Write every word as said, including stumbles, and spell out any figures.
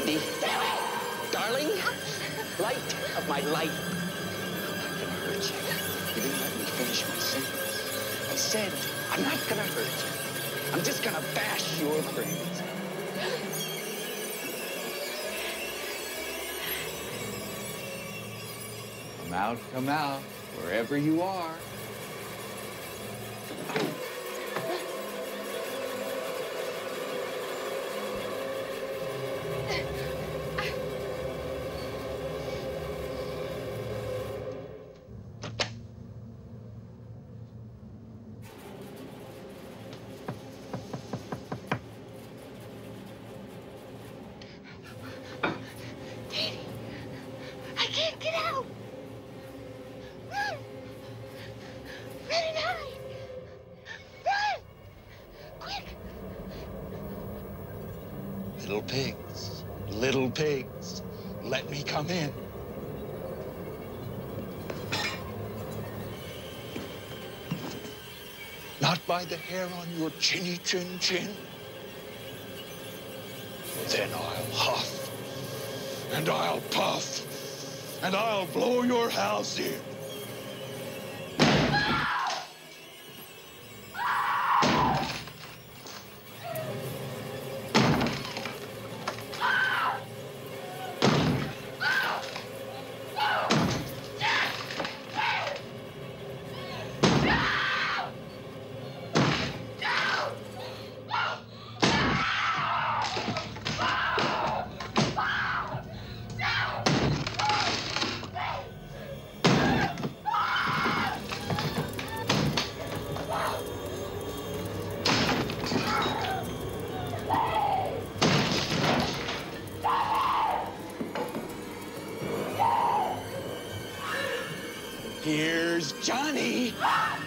Candy. Darling, light of my life. I'm not gonna hurt you. You didn't let me finish my sentence. I said, I'm not gonna hurt you. I'm just gonna bash your brains. Come out, come out, wherever you are. Little pigs, little pigs, let me come in. Not by the hair on your chinny chin chin. Then I'll huff, and I'll puff, and I'll blow your house in. Here's Johnny.